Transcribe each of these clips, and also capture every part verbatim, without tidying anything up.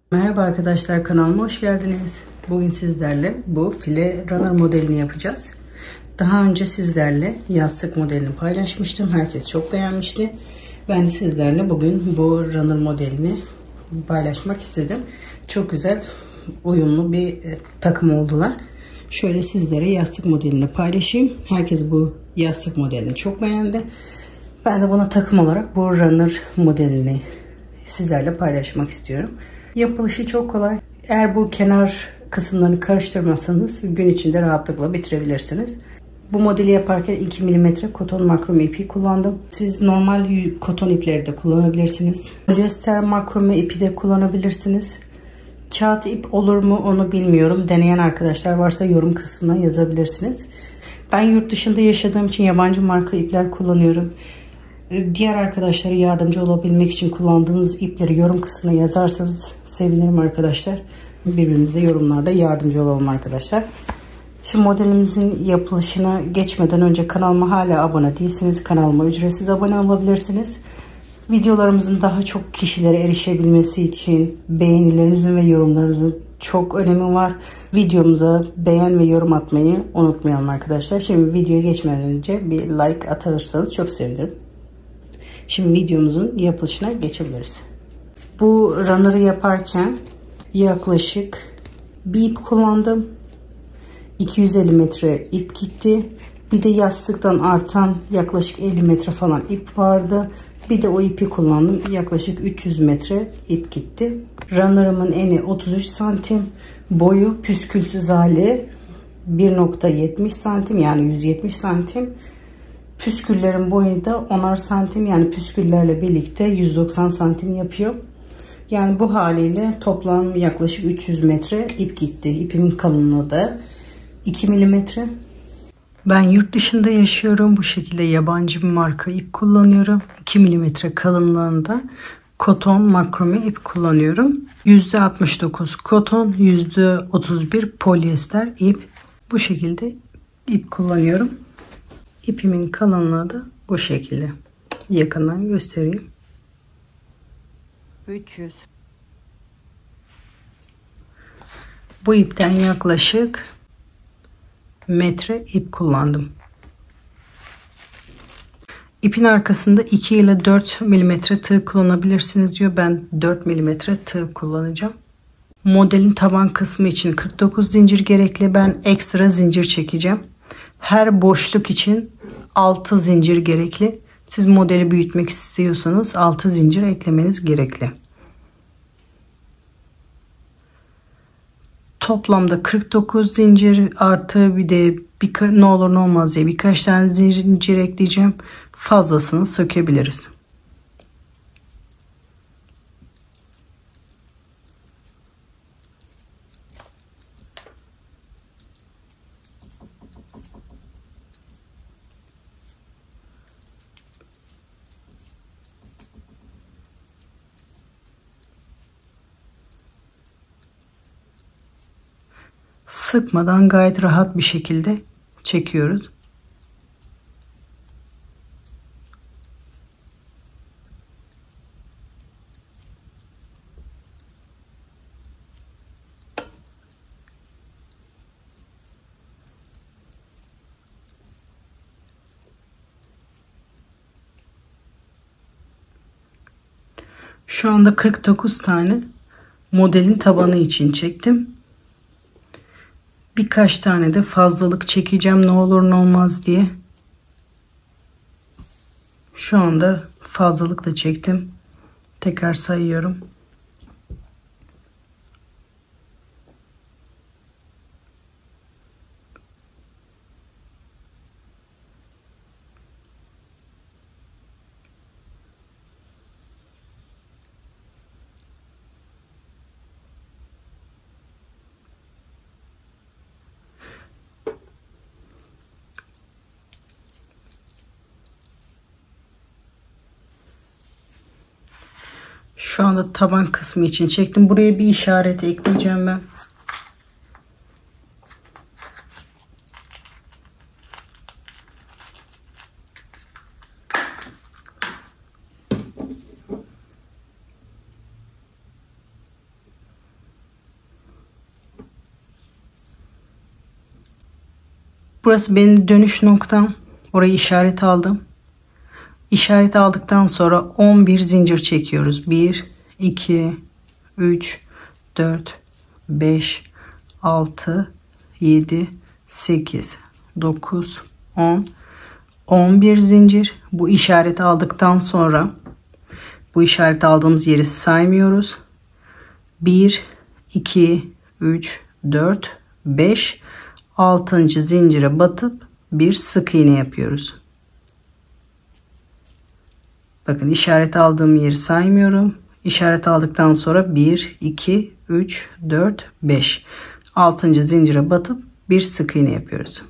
Merhaba arkadaşlar, kanalıma hoş geldiniz. Bugün sizlerle bu file runner modelini yapacağız. Daha önce sizlerle yastık modelini paylaşmıştım. Herkes çok beğenmişti. Ben de sizlerle bugün bu runner modelini paylaşmak istedim. Çok güzel, uyumlu bir takım oldular. Şöyle sizlere yastık modelini paylaşayım. Herkes bu yastık modelini çok beğendi. Ben de buna takım olarak bu runner modelini sizlerle paylaşmak istiyorum. Yapılışı çok kolay. Eğer bu kenar kısımlarını karıştırmazsanız gün içinde rahatlıkla bitirebilirsiniz. Bu modeli yaparken iki milimetre koton makrome ipi kullandım. Siz normal koton ipleri de kullanabilirsiniz. Polyester makrome ipi de kullanabilirsiniz. Kağıt ip olur mu onu bilmiyorum. Deneyen arkadaşlar varsa yorum kısmına yazabilirsiniz. Ben yurt dışında yaşadığım için yabancı marka ipler kullanıyorum. Diğer arkadaşlara yardımcı olabilmek için kullandığınız ipleri yorum kısmına yazarsanız sevinirim arkadaşlar. Birbirimize yorumlarda yardımcı olalım arkadaşlar. Şimdi modelimizin yapılışına geçmeden önce kanalıma hala abone değilseniz kanalıma ücretsiz abone olabilirsiniz. Videolarımızın daha çok kişilere erişebilmesi için beğenilerinizin ve yorumlarınızın çok önemi var. Videomuza beğen ve yorum atmayı unutmayalım arkadaşlar. Şimdi videoya geçmeden önce bir like atarsanız çok sevinirim. Şimdi videomuzun yapılışına geçebiliriz. Bu runner'ı yaparken yaklaşık bir ip kullandım. iki yüz elli metre ip gitti. Bir de yastıktan artan yaklaşık elli metre falan ip vardı. Bir de o ipi kullandım. Yaklaşık üç yüz metre ip gitti. Runner'ımın eni otuz üç santim. Boyu püskülsüz hali bir nokta yetmiş santim, yani yüz yetmiş santim. Püsküllerin boyu da onar santim, yani püsküllerle birlikte yüz doksan santim yapıyor. Yani bu haliyle toplam yaklaşık üç yüz metre ip gitti. İpimin kalınlığı da iki milimetre. Ben yurt dışında yaşıyorum. Bu şekilde yabancı bir marka ip kullanıyorum. iki milimetre kalınlığında koton makrome ip kullanıyorum. yüzde altmış dokuz koton, yüzde otuz bir polyester ip. Bu şekilde ip kullanıyorum. İpimin kalınlığı da bu şekilde. Yakından göstereyim. üç yüz. Bu ipten yaklaşık metre ip kullandım. İpin arkasında iki ile dört milimetre tığ kullanabilirsiniz diyor. Ben dört milimetre tığ kullanacağım. Modelin taban kısmı için kırk dokuz zincir gerekli. Ben ekstra zincir çekeceğim. Her boşluk için altı zincir gerekli. Siz modeli büyütmek istiyorsanız altı zincir eklemeniz gerekli. Toplamda kırk dokuz zincir artı bir de bir, ne olur ne olmaz diye birkaç tane zincir ekleyeceğim. Fazlasını sökebiliriz. Sıkmadan gayet rahat bir şekilde çekiyoruz. Şu anda kırk dokuz tane modelin tabanı için çektim. Birkaç tane de fazlalık çekeceğim ne olur ne olmaz diye. Şu anda fazlalık da çektim. Tekrar sayıyorum. Şu anda taban kısmı için çektim. Buraya bir işaret ekleyeceğim ben. Burası benim dönüş noktam. Orayı işaret aldım. İşaret aldıktan sonra on bir zincir çekiyoruz. bir, iki, üç, dört, beş, altı, yedi, sekiz, dokuz, on, on bir zincir. Bu işareti aldıktan sonra bu işareti aldığımız yeri saymıyoruz. bir, iki, üç, dört, beş, altıncı zincire batıp bir sık iğne yapıyoruz. Bakın işaret aldığım yeri saymıyorum. İşaret aldıktan sonra bir, iki, üç, dört, beş. altıncı zincire batıp bir sık iğne yapıyoruz.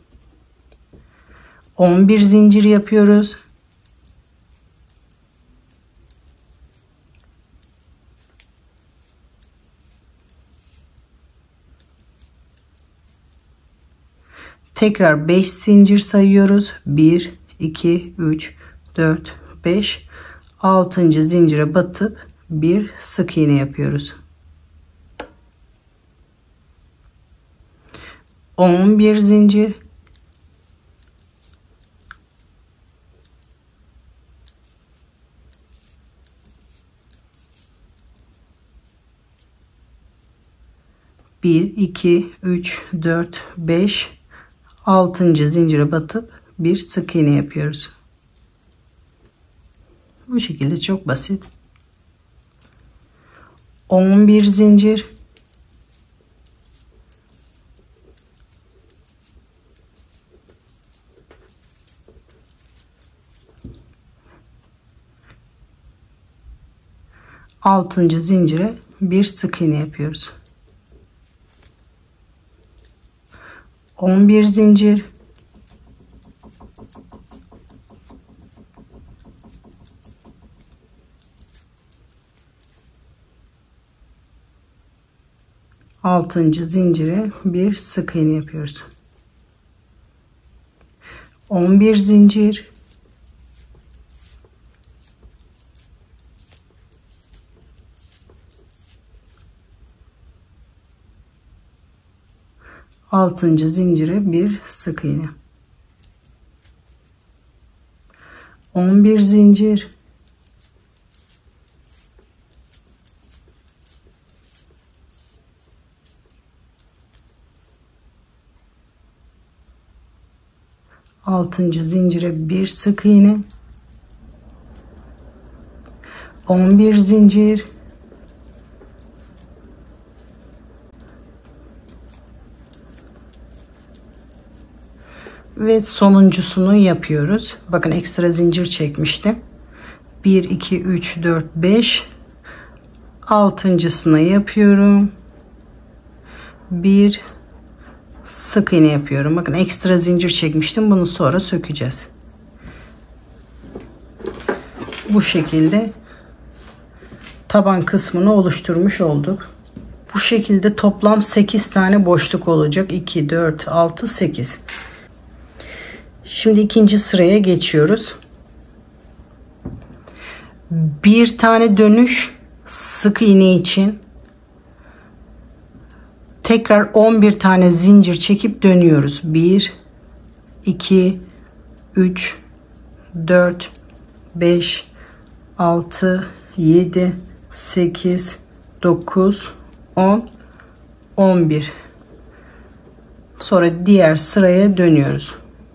on bir zincir yapıyoruz. Tekrar beş zincir sayıyoruz. bir, iki, üç, dört, beş. altıncı zincire batıp bir sık iğne yapıyoruz. on bir zincir. bir, iki, üç, dört, beş. altıncı zincire batıp bir sık iğne yapıyoruz. Bu şekilde çok basit. on bir zincir. altıncı zincire bir sık iğne yapıyoruz. on bir zincir. altıncı zincire bir sık iğne yapıyoruz. on bir zincir. altıncı zincire bir sık iğne. on bir zincir. altıncı zincire bir sık iğne. on bir zincir. Ve sonuncusunu yapıyoruz. Bakın ekstra zincir çekmiştim. bir, iki, üç, dört, beş. altıncısını yapıyorum. bir sık iğne yapıyorum. Bakın ekstra zincir çekmiştim. Bunu sonra sökeceğiz. Bu şekilde taban kısmını oluşturmuş olduk. Bu şekilde toplam sekiz tane boşluk olacak. iki, dört, altı, sekiz. Şimdi ikinci sıraya geçiyoruz. Bir tane dönüş sık iğne için tekrar on bir tane zincir çekip dönüyoruz. bir, iki, üç, dört, beş, altı, yedi, sekiz, dokuz, on, on bir. Sonra diğer sıraya dönüyoruz.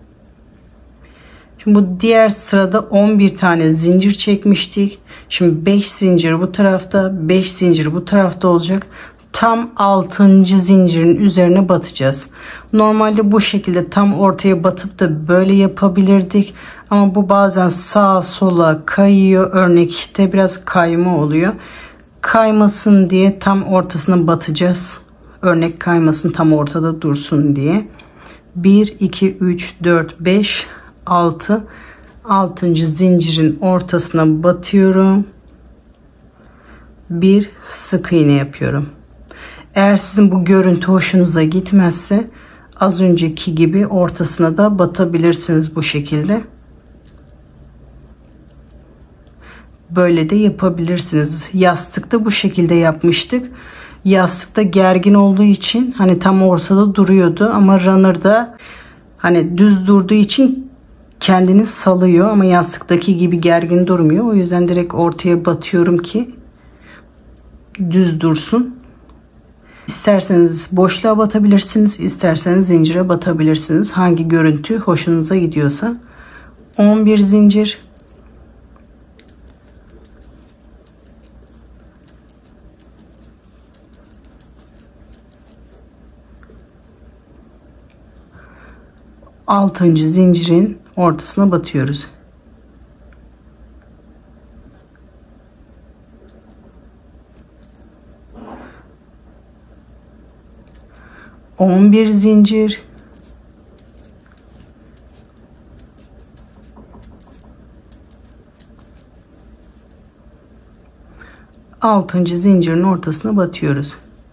Şimdi bu diğer sırada on bir tane zincir çekmiştik. Şimdi beş zincir bu tarafta, beş zincir bu tarafta olacak. Tam altıncı zincirin üzerine batacağız. Normalde bu şekilde tam ortaya batıp da böyle yapabilirdik. Ama bu bazen sağa sola kayıyor. Örnekte biraz kayma oluyor. Kaymasın diye tam ortasına batacağız. Örnek kaymasın, tam ortada dursun diye. bir, iki, üç, dört, beş, altı. altıncı zincirin ortasına batıyorum. Bir sık iğne yapıyorum. Eğer sizin bu görüntü hoşunuza gitmezse az önceki gibi ortasına da batabilirsiniz bu şekilde. Böyle de yapabilirsiniz. Yastıkta bu şekilde yapmıştık. Yastıkta gergin olduğu için hani tam ortada duruyordu ama runner'da Hani düz durduğu için kendini salıyor ama yastıktaki gibi gergin durmuyor. O yüzden direkt ortaya batıyorum ki düz dursun. İsterseniz boşluğa batabilirsiniz, isterseniz zincire batabilirsiniz. Hangi görüntü hoşunuza gidiyorsa. on bir zincir. altıncı zincirin ortasına batıyoruz. on bir zincir. altıncı zincirin ortasına batıyoruz.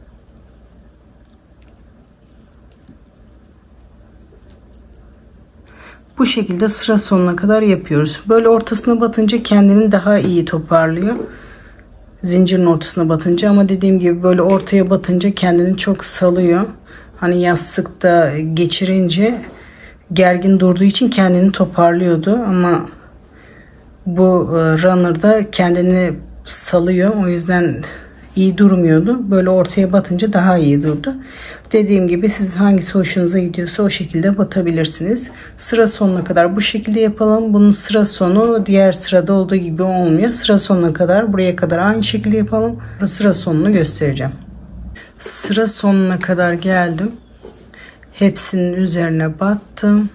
Bu şekilde sıra sonuna kadar yapıyoruz. Böyle ortasına batınca kendini daha iyi toparlıyor. Zincirin ortasına batınca, ama dediğim gibi böyle ortaya batınca kendini çok salıyor. Hani yastıkta geçirince gergin durduğu için kendini toparlıyordu, ama bu runner'da kendini salıyor. O yüzden iyi durmuyordu. Böyle ortaya batınca daha iyi durdu. Dediğim gibi siz hangisi hoşunuza gidiyorsa o şekilde batabilirsiniz. Sıra sonuna kadar bu şekilde yapalım. Bunun sıra sonu diğer sırada olduğu gibi olmuyor. Sıra sonuna kadar, buraya kadar aynı şekilde yapalım. Sıra sonunu göstereceğim. Sıra sonuna kadar geldim. Hepsinin üzerine battım.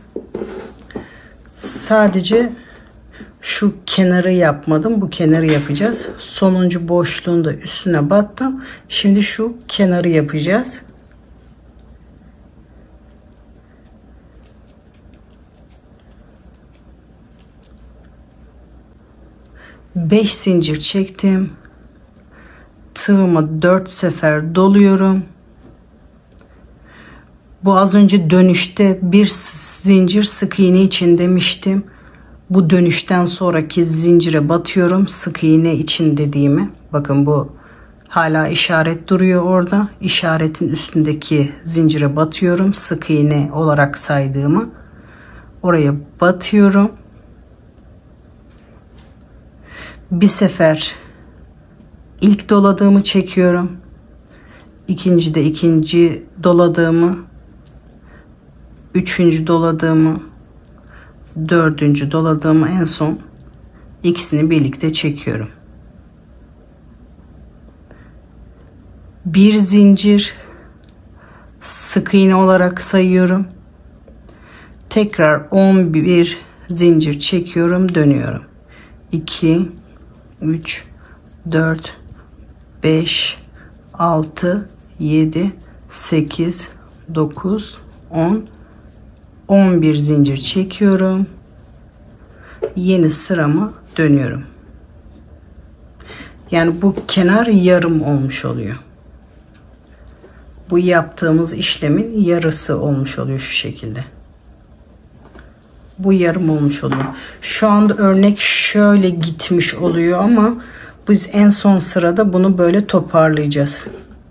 Sadece şu kenarı yapmadım. Bu kenarı yapacağız. Sonuncu boşluğunda üstüne battım. Şimdi şu kenarı yapacağız. beş zincir çektim. Tığımı dört sefer doluyorum. Bu az önce dönüşte bir zincir sık iğne için demiştim. Bu dönüşten sonraki zincire batıyorum. Sık iğne için dediğimi. Bakın bu hala işaret duruyor orada. İşaretin üstündeki zincire batıyorum. Sık iğne olarak saydığımı. Oraya batıyorum. Bir sefer ilk doladığımı çekiyorum. İkinci de ikinci doladığımı, üçüncü doladığımı, dördüncü doladığımı, en son ikisini birlikte çekiyorum. Bir zincir sık iğne olarak sayıyorum. Tekrar on bir zincir çekiyorum, dönüyorum. iki, üç, dört, beş, altı, yedi, sekiz, dokuz, on, on bir zincir çekiyorum. Yeni sıramı dönüyorum. Yani bu kenar yarım olmuş oluyor. Bu yaptığımız işlemin yarısı olmuş oluyor şu şekilde. Bu yarım olmuş oluyor. Şu anda örnek şöyle gitmiş oluyor ama biz en son sırada bunu böyle toparlayacağız.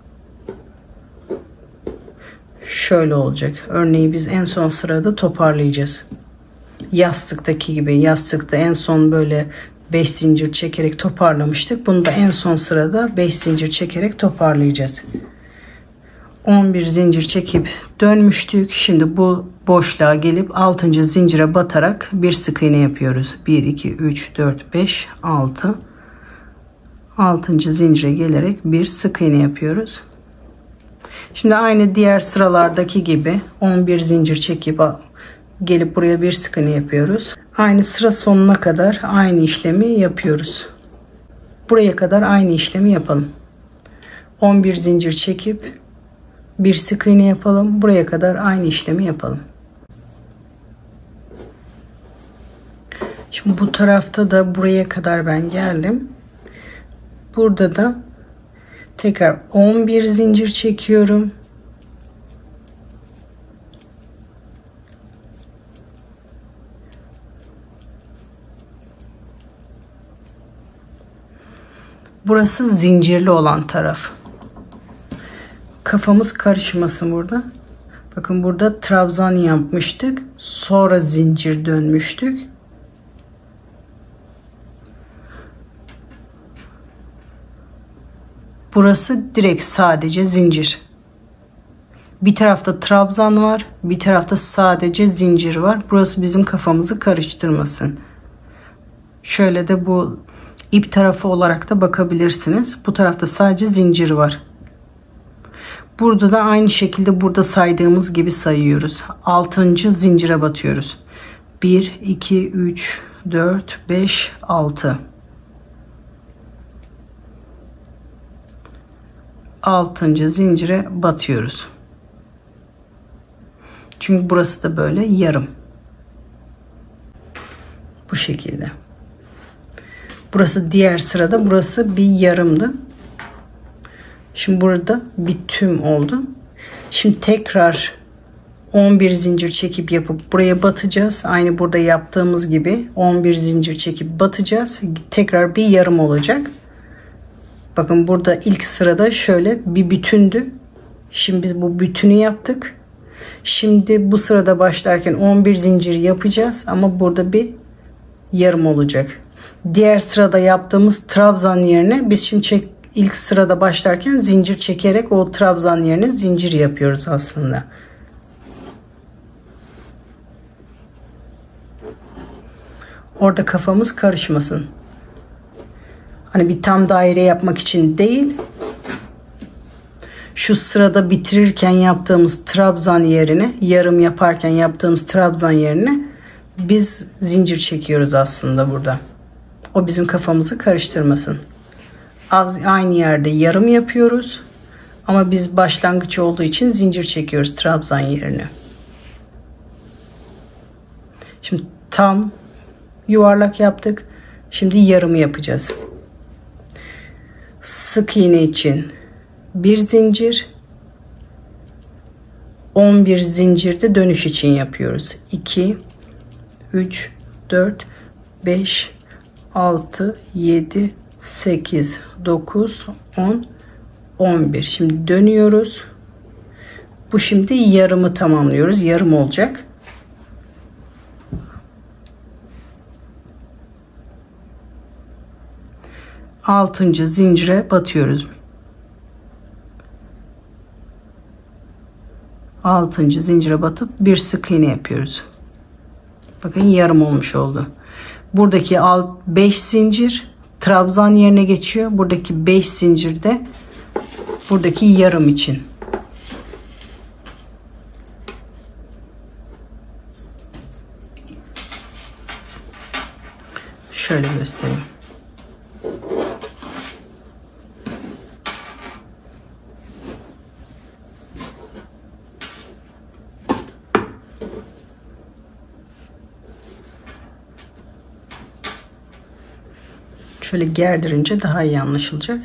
Şöyle olacak. Örneği biz en son sırada toparlayacağız. Yastıktaki gibi. Yastıkta en son böyle beş zincir çekerek toparlamıştık. Bunu da en son sırada beş zincir çekerek toparlayacağız. on bir zincir çekip dönmüştük. Şimdi bu boşluğa gelip altıncı zincire batarak bir sık iğne yapıyoruz. bir, iki, üç, dört, beş, altı. altıncı zincire gelerek bir sık iğne yapıyoruz. Şimdi aynı diğer sıralardaki gibi on bir zincir çekip gelip buraya bir sık iğne yapıyoruz. Aynı sıra sonuna kadar aynı işlemi yapıyoruz. Buraya kadar aynı işlemi yapalım. on bir zincir çekip bir sık iğne yapalım. Buraya kadar aynı işlemi yapalım. Şimdi bu tarafta da buraya kadar ben geldim. Burada da tekrar on bir zincir çekiyorum. Burası zincirli olan taraf. Kafamız karışmasın burada. Bakın burada trabzan yapmıştık. Sonra zincir dönmüştük. Burası direkt sadece zincir. Bir tarafta trabzan var, bir tarafta sadece zincir var. Burası bizim kafamızı karıştırmasın. Şöyle de bu ip tarafı olarak da bakabilirsiniz. Bu tarafta sadece zincir var. Burada da aynı şekilde burada saydığımız gibi sayıyoruz. altıncı zincire batıyoruz. bir, iki, üç, dört, beş, altı. altıncı zincire batıyoruz. Çünkü burası da böyle yarım. Bu şekilde. Burası diğer sırada, burası bir yarımdı. Şimdi burada bir tüm oldu. Şimdi tekrar on bir zincir çekip yapıp buraya batacağız. Aynı burada yaptığımız gibi on bir zincir çekip batacağız. Tekrar bir yarım olacak. Bakın burada ilk sırada şöyle bir bütündü. Şimdi biz bu bütünü yaptık. Şimdi bu sırada başlarken on bir zincir yapacağız ama burada bir yarım olacak. Diğer sırada yaptığımız trabzan yerine biz şimdi çek, ilk sırada başlarken zincir çekerek o trabzan yerine zincir yapıyoruz aslında. Orada kafamız karışmasın. Hani bir tam daire yapmak için değil. Şu sırada bitirirken yaptığımız trabzan yerine, yarım yaparken yaptığımız trabzan yerine biz zincir çekiyoruz aslında burada. O bizim kafamızı karıştırmasın. Az aynı yerde yarım yapıyoruz. Ama biz başlangıç olduğu için zincir çekiyoruz trabzan yerine. Şimdi tam yuvarlak yaptık. Şimdi yarımı yapacağız. Sık iğne için bir zincir, on bir zincirde dönüş için yapıyoruz. iki, üç, dört, beş, altı, yedi, sekiz, dokuz, on, on bir. Şimdi dönüyoruz. Bu şimdi yarımı tamamlıyoruz. Yarım olacak. altıncı zincire batıyoruz. altıncı zincire batıp bir sık iğne yapıyoruz. Bakın yarım olmuş oldu. Buradaki beş zincir trabzan yerine geçiyor. Buradaki beş zincir de buradaki yarım için. Şöyle göstereyim. Şöyle gerdirince daha iyi anlaşılacak.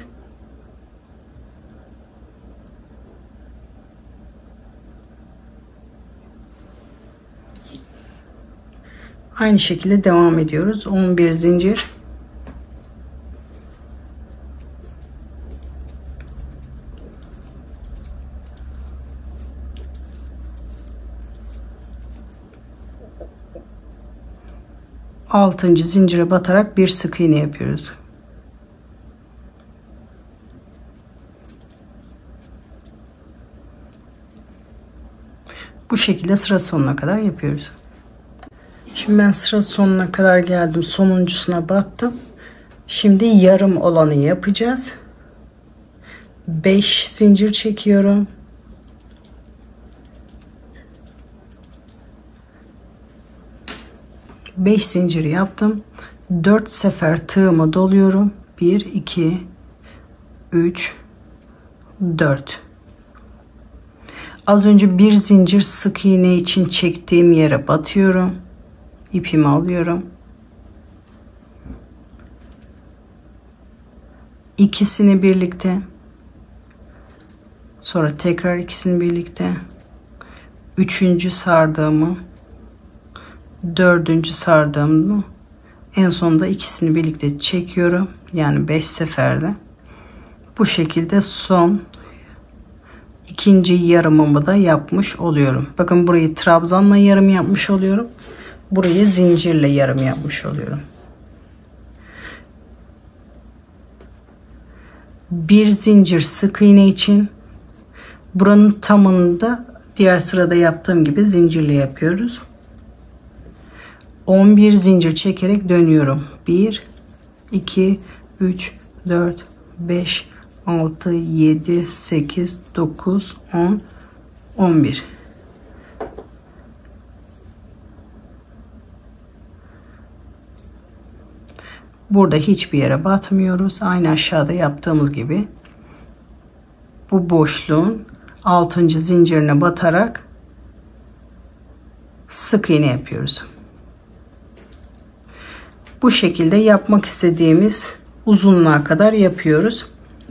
Aynı şekilde devam ediyoruz. on bir zincir. altıncı zincire batarak bir sık iğne yapıyoruz. Bu şekilde sıra sonuna kadar yapıyoruz. Şimdi ben sıra sonuna kadar geldim. Sonuncusuna battım. Şimdi yarım olanı yapacağız. beş zincir çekiyorum. beş zincir yaptım. dört sefer tığımı doluyorum. bir, iki, üç, dört. Az önce bir zincir sık iğne için çektiğim yere batıyorum. İpimi alıyorum. İkisini birlikte. Sonra tekrar ikisini birlikte. Üçüncü sardığımı. Dördüncü sardığımı. En sonunda ikisini birlikte çekiyorum. Yani beş seferde. Bu şekilde son ikinci yarımımı da yapmış oluyorum. Bakın burayı trabzanla yarım yapmış oluyorum. Burayı zincirle yarım yapmış oluyorum. Bir zincir sık iğne için, buranın tamamını da diğer sırada yaptığım gibi zincirle yapıyoruz. on bir zincir çekerek dönüyorum. bir iki üç dört beş altı yedi sekiz dokuz on on bir. Burada hiçbir yere batmıyoruz. Aynı aşağıda yaptığımız gibi bu boşluğun altıncı zincirine batarak sık iğne yapıyoruz. Bu şekilde yapmak istediğimiz uzunluğa kadar yapıyoruz.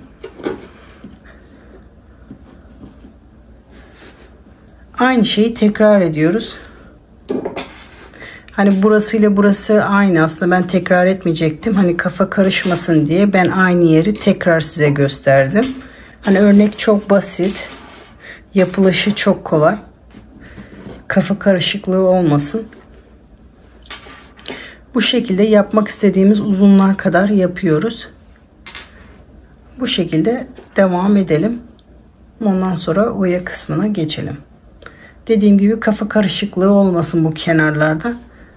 Aynı şeyi tekrar ediyoruz. Hani burası ile burası aynı. Aslında ben tekrar etmeyecektim. Hani kafa karışmasın diye ben aynı yeri tekrar size gösterdim. Hani örnek çok basit. Yapılışı çok kolay. Kafa karışıklığı olmasın. Bu şekilde yapmak istediğimiz uzunluğa kadar yapıyoruz. Bu şekilde devam edelim. Ondan sonra oya kısmına geçelim. Dediğim gibi kafa karışıklığı olmasın bu kenarlarda.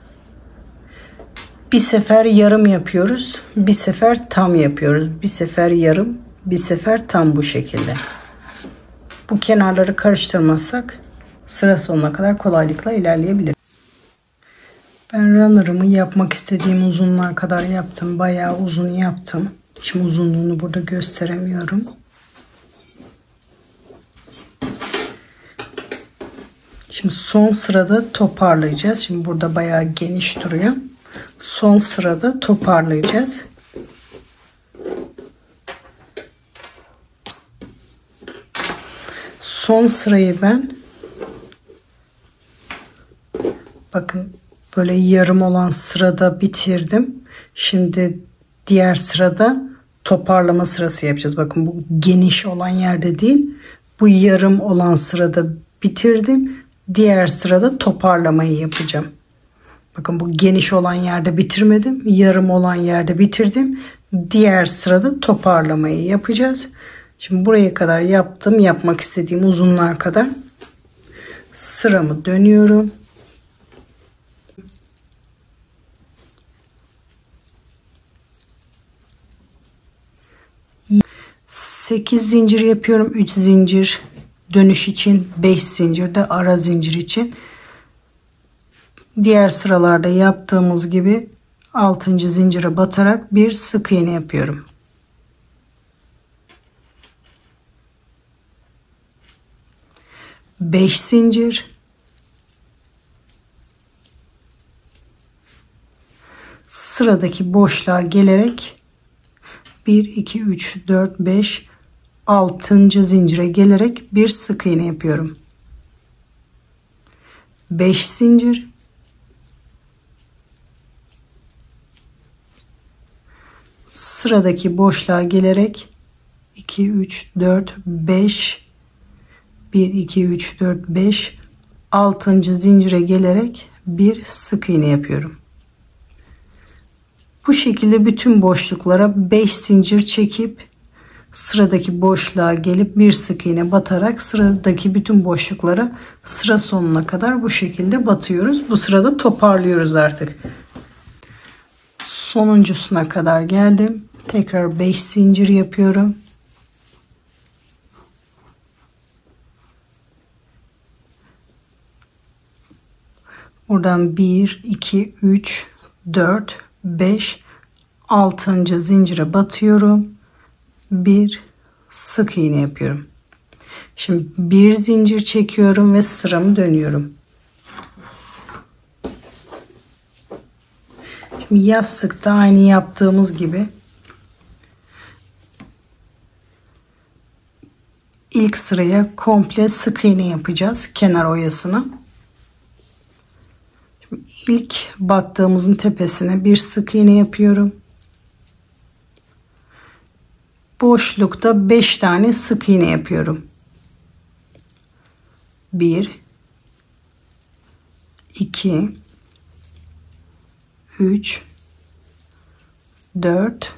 Bir sefer yarım yapıyoruz. Bir sefer tam yapıyoruz. Bir sefer yarım, bir sefer tam bu şekilde. Bu kenarları karıştırmazsak sıra sonuna kadar kolaylıkla ilerleyebiliriz. Ben runner'ımı yapmak istediğim uzunluğa kadar yaptım. Bayağı uzun yaptım. Şimdi uzunluğunu burada gösteremiyorum. Şimdi son sırada toparlayacağız. Şimdi burada bayağı geniş duruyor. Son sırada toparlayacağız. Son sırayı ben bakın böyle yarım olan sırada bitirdim. Şimdi diğer sırada toparlama sırası yapacağız. Bakın bu geniş olan yerde değil. Bu yarım olan sırada bitirdim. Diğer sırada toparlamayı yapacağım. Bakın bu geniş olan yerde bitirmedim. Yarım olan yerde bitirdim. Diğer sırada toparlamayı yapacağız. Şimdi buraya kadar yaptım. Yapmak istediğim uzunluğa kadar sıramı dönüyorum. sekiz zincir yapıyorum. üç zincir dönüş için, beş zincir de ara zincir için. Diğer sıralarda yaptığımız gibi altıncı zincire batarak bir sık iğne yapıyorum. beş zincir, sıradaki boşluğa gelerek bir iki üç dört beş altıncı zincire gelerek bir sık iğne yapıyorum. beş zincir, sıradaki boşluğa gelerek iki üç dört beş bir iki üç dört beş altıncı zincire gelerek bir sık iğne yapıyorum. Bu şekilde bütün boşluklara beş zincir çekip sıradaki boşluğa gelip bir sık iğne batarak sıradaki bütün boşluklara sıra sonuna kadar bu şekilde batıyoruz. Bu sırada toparlıyoruz artık. Sonuncusuna kadar geldim. Tekrar beş zincir yapıyorum. Buradan bir iki üç dört beş altıncı zincire batıyorum. Bir sık iğne yapıyorum. Şimdi bir zincir çekiyorum ve sıramı dönüyorum. Şimdi yastıkta aynı yaptığımız gibi ilk sıraya komple sık iğne yapacağız kenar oyasına. Şimdi ilk battığımızın tepesine bir sık iğne yapıyorum. Boşlukta beş tane sık iğne yapıyorum. bir, iki, üç, dört,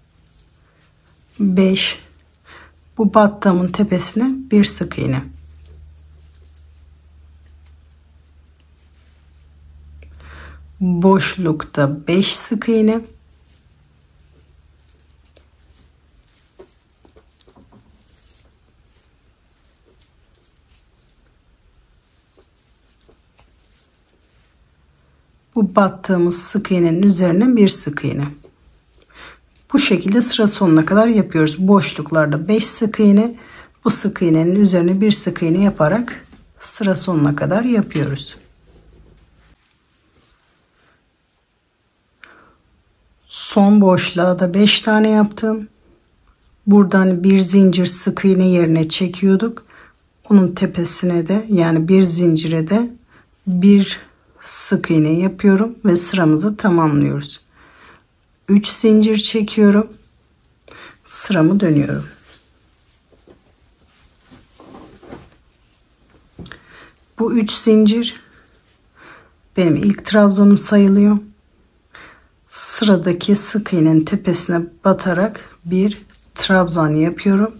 beş. Bu battığımın tepesine bir sık iğne. Boşlukta beş sık iğne. Bu battığımız sık iğnenin üzerine bir sık iğne. Bu şekilde sıra sonuna kadar yapıyoruz. Boşluklarda beş sık iğne, bu sık iğnenin üzerine bir sık iğne yaparak sıra sonuna kadar yapıyoruz. Son boşluğa da beş tane yaptım. Buradan bir zincir sık iğne yerine çekiyorduk. Onun tepesine de, yani bir zincire de bir sık iğne yapıyorum ve sıramızı tamamlıyoruz. üç zincir çekiyorum. Sıramı dönüyorum. Bu üç zincir benim ilk trabzanım sayılıyor. Sıradaki sık iğnenin tepesine batarak bir trabzan yapıyorum.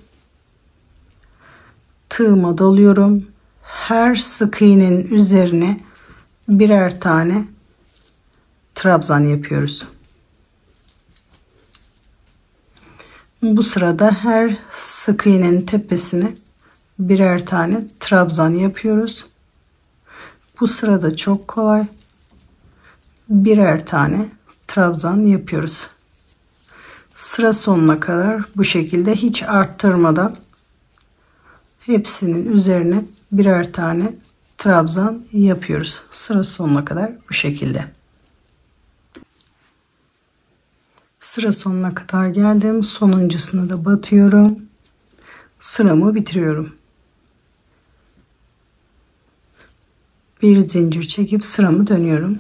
Tığıma doluyorum. Her sık iğnenin üzerine birer tane trabzan yapıyoruz. Bu sırada her sık iğnenin tepesine birer tane trabzan yapıyoruz. Bu sırada çok kolay. Birer tane trabzan yapıyoruz. Sıra sonuna kadar bu şekilde hiç arttırmadan hepsinin üzerine birer tane trabzan yapıyoruz. Sıra sonuna kadar bu şekilde. Sıra sonuna kadar geldim. Sonuncusuna da batıyorum. Sıramı bitiriyorum. Bir zincir çekip sıramı dönüyorum.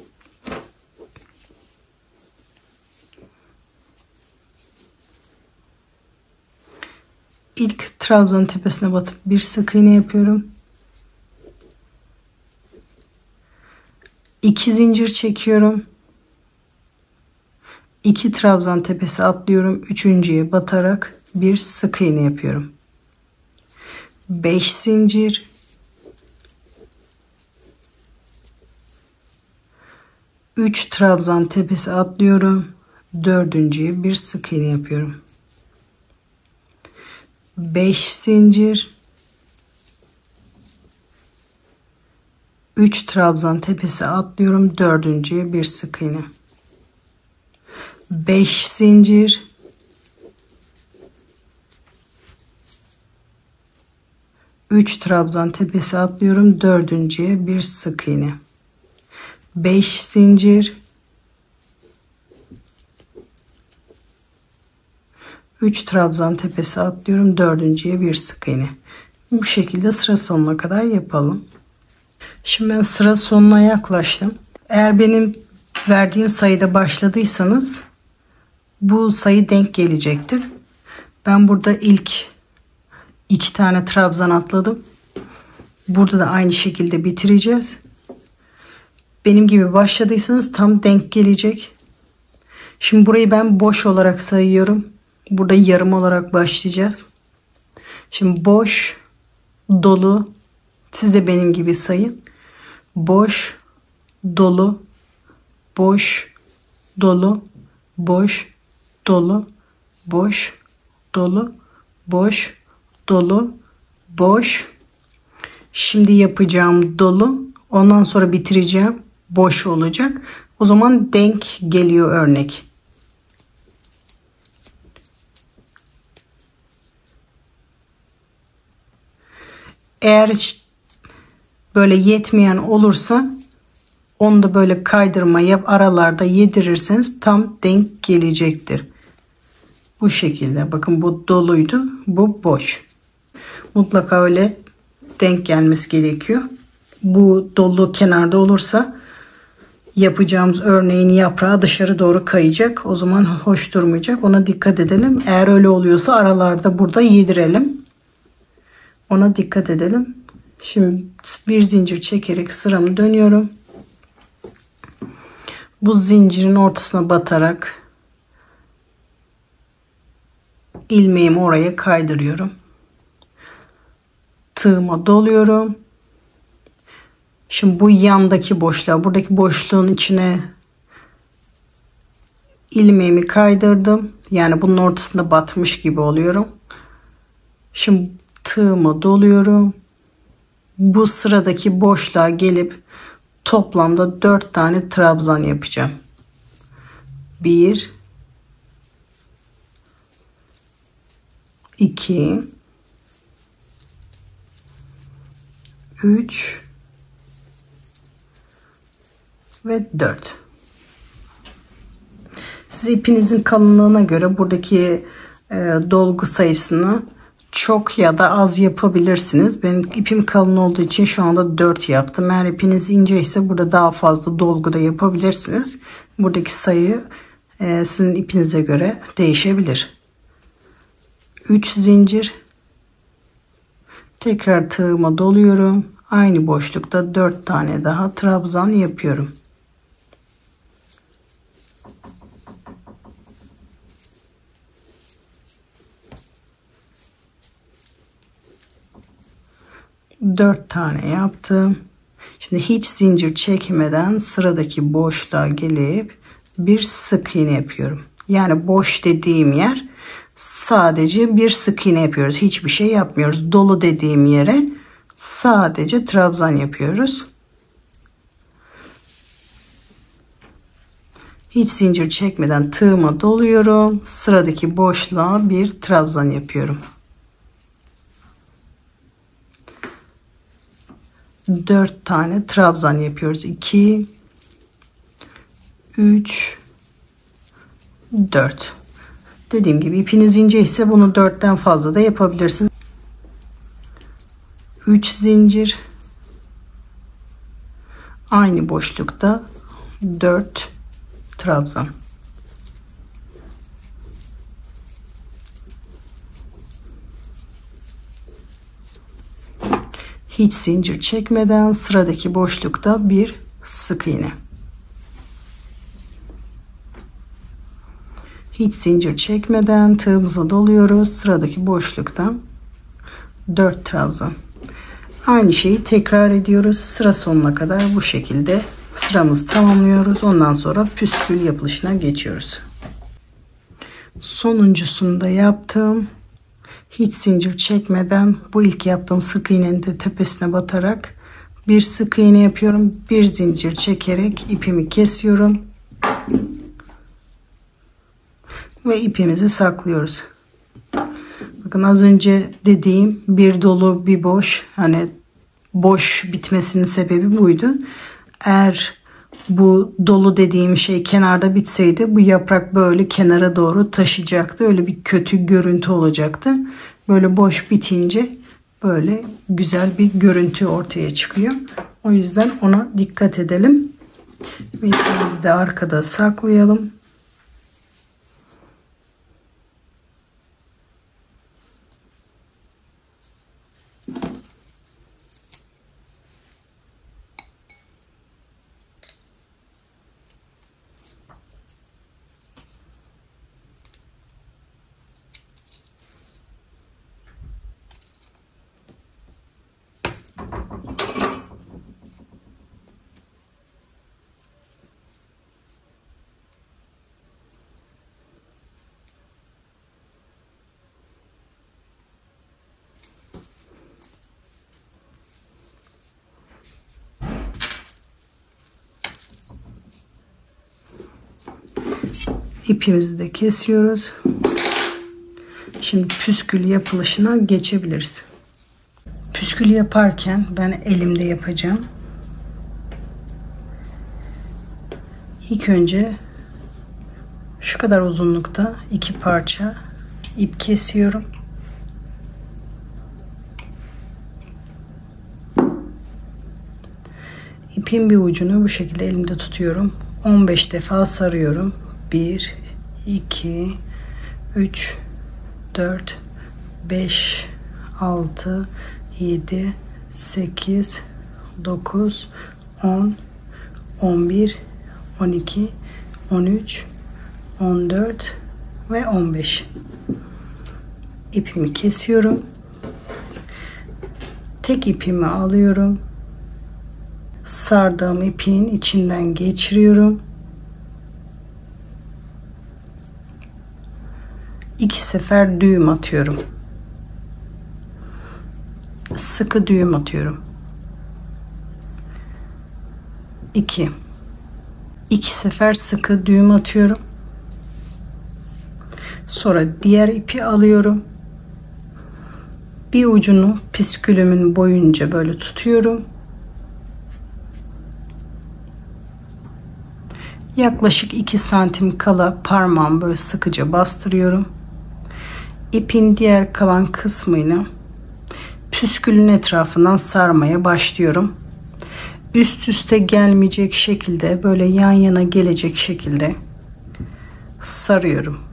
İlk trabzanın tepesine batıp bir sık iğne yapıyorum. İki zincir çekiyorum. İki trabzan tepesi atlıyorum. Üçüncüye batarak bir sık iğne yapıyorum. Beş zincir. Üç trabzan tepesi atlıyorum. Dördüncüye bir sık iğne yapıyorum. Beş zincir. Üç trabzan tepesi atlıyorum. Dördüncüye bir sık iğne. Beş zincir. Üç trabzan tepesi atlıyorum. Dördüncüye bir sık iğne. Beş zincir. Üç trabzan tepesi atlıyorum. Dördüncüye bir sık iğne. Bu şekilde sıra sonuna kadar yapalım. Şimdi ben sıra sonuna yaklaştım. Eğer benim verdiğim sayıda başladıysanız bu sayı denk gelecektir. Ben burada ilk iki tane trabzan atladım. Burada da aynı şekilde bitireceğiz. Benim gibi başladıysanız tam denk gelecek. Şimdi burayı ben boş olarak sayıyorum. Burada yarım olarak başlayacağız. Şimdi boş, dolu. Siz de benim gibi sayın. Boş, dolu, boş, dolu, boş, dolu, boş, dolu, boş, dolu, boş. Şimdi yapacağım dolu. Ondan sonra bitireceğim. Boş olacak. O zaman denk geliyor örnek. Eğer böyle yetmeyen olursa onu da böyle kaydırma yap, aralarda yedirirseniz tam denk gelecektir. Bu şekilde. Bakın bu doluydu. Bu boş. Mutlaka öyle denk gelmesi gerekiyor. Bu dolu kenarda olursa yapacağımız örneğin yaprağı dışarı doğru kayacak. O zaman hoş durmayacak. Ona dikkat edelim. Eğer öyle oluyorsa aralarda burada yedirelim. Ona dikkat edelim. Şimdi bir zincir çekerek sıramı dönüyorum. Bu zincirin ortasına batarak ilmeğimi oraya kaydırıyorum. Tığıma doluyorum. Şimdi bu yandaki boşluğa, buradaki boşluğun içine ilmeğimi kaydırdım. Yani bunun ortasında batmış gibi oluyorum. Şimdi tığıma doluyorum. Bu sıradaki boşluğa gelip toplamda dört tane trabzan yapacağım. bir iki üç ve dört. Siz ipinizin kalınlığına göre buradaki e, dolgu sayısını çok ya da az yapabilirsiniz. Benim ipim kalın olduğu için şu anda dört yaptım. Eğer ipiniz ince ise burada daha fazla dolgu da yapabilirsiniz. Buradaki sayı e, sizin ipinize göre değişebilir. üç zincir. Tekrar tığıma doluyorum. Aynı boşlukta dört tane daha trabzan yapıyorum. dört tane yaptım. Şimdi hiç zincir çekmeden sıradaki boşluğa gelip bir sık iğne yapıyorum. Yani boş dediğim yer sadece bir sık iğne yapıyoruz. Hiçbir şey yapmıyoruz. Dolu dediğim yere sadece trabzan yapıyoruz. Hiç zincir çekmeden tığıma doluyorum. Sıradaki boşluğa bir trabzan yapıyorum. dört tane trabzan yapıyoruz. iki üç dört. Dediğim gibi ipiniz ince ise bunu dörtten fazla da yapabilirsiniz. üç zincir. Aynı boşlukta dört trabzan. Hiç zincir çekmeden sıradaki boşlukta bir sık iğne. Hiç zincir çekmeden tığımıza doluyoruz. Sıradaki boşlukta dört trabzan. Aynı şeyi tekrar ediyoruz. Sıra sonuna kadar bu şekilde sıramızı tamamlıyoruz. Ondan sonra püskül yapılışına geçiyoruz. Sonuncusunu da yaptım. Hiç zincir çekmeden bu ilk yaptığım sık iğnenin de tepesine batarak bir sık iğne yapıyorum. Bir zincir çekerek ipimi kesiyorum. Ve ipimizi saklıyoruz. Bakın az önce dediğim bir dolu bir boş, hani boş bitmesinin sebebi buydu. Eğer bu dolu dediğim şey kenarda bitseydi bu yaprak böyle kenara doğru taşıyacaktı. Öyle bir kötü görüntü olacaktı. Böyle boş bitince böyle güzel bir görüntü ortaya çıkıyor. O yüzden ona dikkat edelim. İpimizi de arkada saklayalım. İpimizi de kesiyoruz. Şimdi püskül yapılışına geçebiliriz. Püskül yaparken ben elimde yapacağım. İlk önce şu kadar uzunlukta iki parça ip kesiyorum. İpin bir ucunu bu şekilde elimde tutuyorum. on beş defa sarıyorum. bir, iki, üç, dört, beş, altı, yedi, sekiz, dokuz, on, on bir, on iki, on üç, on dört ve on beş. İpimi kesiyorum. Tek ipimi alıyorum. Sardığım ipin içinden geçiriyorum. İki sefer düğüm atıyorum. Sıkı düğüm atıyorum. iki. İki sefer sıkı düğüm atıyorum. Sonra diğer ipi alıyorum. Bir ucunu püskülümün boyunca böyle tutuyorum. Yaklaşık iki santim kala parmağımı böyle sıkıca bastırıyorum. İpin diğer kalan kısmını püskülün etrafından sarmaya başlıyorum. Üst üste gelmeyecek şekilde, böyle yan yana gelecek şekilde sarıyorum.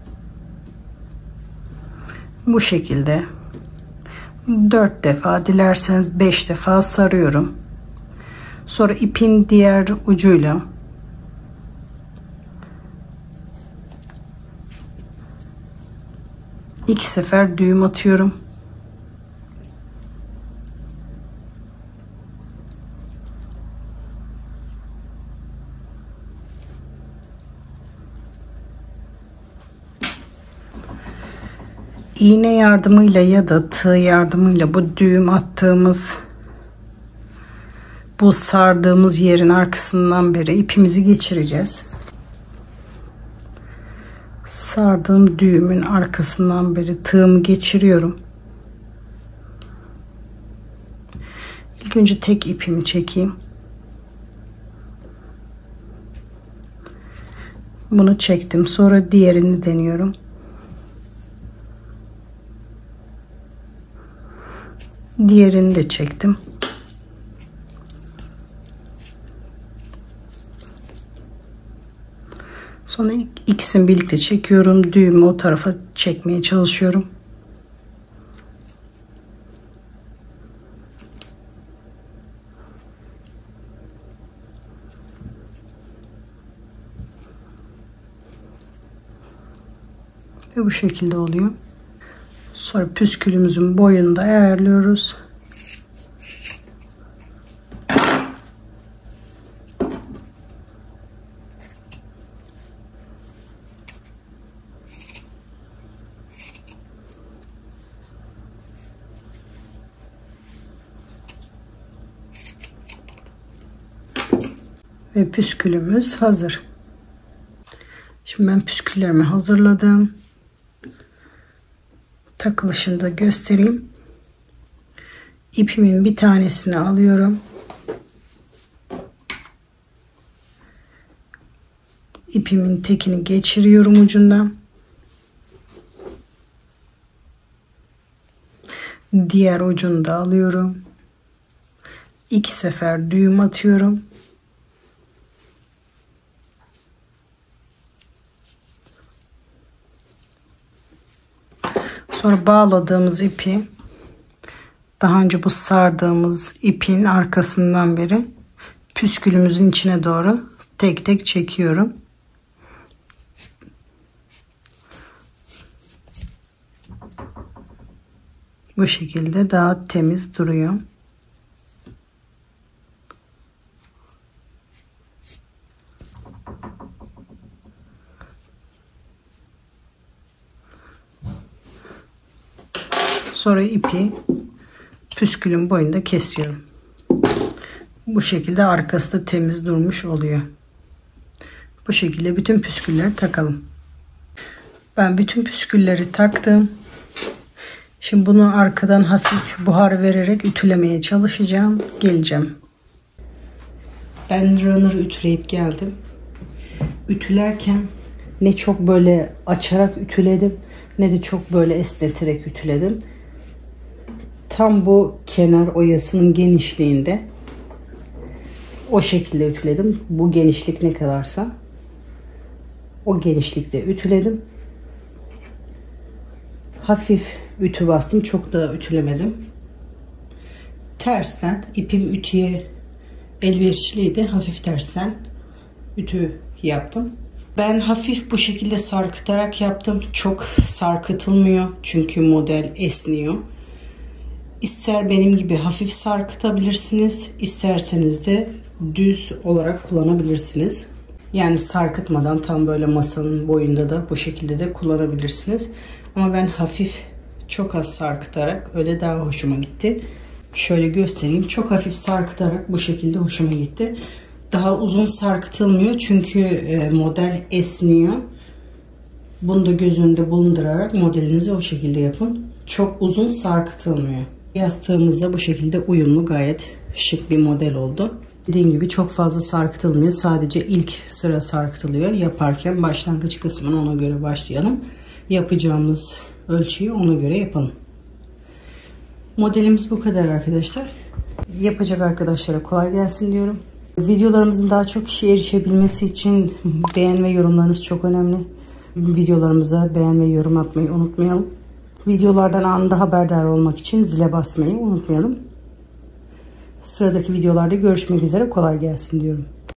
Bu şekilde dört defa, dilerseniz beş defa sarıyorum. Sonra ipin diğer ucuyla iki sefer düğüm atıyorum. İğne yardımıyla ya da tığ yardımıyla bu düğüm attığımız, bu sardığımız yerin arkasından beri ipimizi geçireceğiz. Sardığım düğümün arkasından beri tığımı geçiriyorum. İlk önce tek ipimi çekeyim. Bunu çektim. Sonra diğerini deniyorum. Diğerini de çektim. Sonra ikisini birlikte çekiyorum. Düğümü o tarafa çekmeye çalışıyorum. Ve bu şekilde oluyor. Sonra püskülümüzün boyunu da ayarlıyoruz. Ve püskülümüz hazır. Şimdi ben püsküllerimi hazırladım. Takılışını da göstereyim. İpimin bir tanesini alıyorum. İpimin tekini geçiriyorum ucundan. Diğer ucunu da alıyorum. İki sefer düğüm atıyorum. Sonra bağladığımız ipi, daha önce bu sardığımız ipin arkasından beri püskülümüzün içine doğru tek tek çekiyorum. Bu şekilde daha temiz duruyor. Sonra ipi püskülün boyunda kesiyorum. Bu şekilde arkası da temiz durmuş oluyor. Bu şekilde bütün püskülleri takalım. Ben bütün püskülleri taktım. Şimdi bunu arkadan hafif buhar vererek ütülemeye çalışacağım. Geleceğim. Ben runner'ı ütüleyip geldim. Ütülerken ne çok böyle açarak ütüledim, ne de çok böyle esneterek ütüledim. Tam bu kenar oyasının genişliğinde o şekilde ütüledim. Bu genişlik ne kadarsa o genişlikte ütüledim. Hafif ütü bastım. Çok da ütülemedim. tersten, ipim ütüye elverişliydi. Hafif tersten ütü yaptım. Ben hafif bu şekilde sarkıtarak yaptım. Çok sarkıtılmıyor çünkü model esniyor. İster benim gibi hafif sarkıtabilirsiniz, isterseniz de düz olarak kullanabilirsiniz. Yani sarkıtmadan tam böyle masanın boyunda da bu şekilde de kullanabilirsiniz. Ama ben hafif, çok az sarkıtarak, öyle daha hoşuma gitti. Şöyle göstereyim. Çok hafif sarkıtarak bu şekilde hoşuma gitti. Daha uzun sarkıtılmıyor çünkü model esniyor. Bunu da göz önünde bulundurarak modelinizi o şekilde yapın. Çok uzun sarkıtılmıyor. Yastığımızda bu şekilde uyumlu, gayet şık bir model oldu. Dediğim gibi çok fazla sarkıtılmıyor. Sadece ilk sıra sarkıtılıyor. Yaparken başlangıç kısmını ona göre başlayalım. Yapacağımız ölçüyü ona göre yapalım. Modelimiz bu kadar arkadaşlar. Yapacak arkadaşlara kolay gelsin diyorum. Videolarımızın daha çok kişiye erişebilmesi için beğen ve yorumlarınız çok önemli. Videolarımıza beğen ve yorum atmayı unutmayalım. Videolardan anında haberdar olmak için zile basmayı unutmayalım. Sıradaki videolarda görüşmek üzere, kolay gelsin diyorum.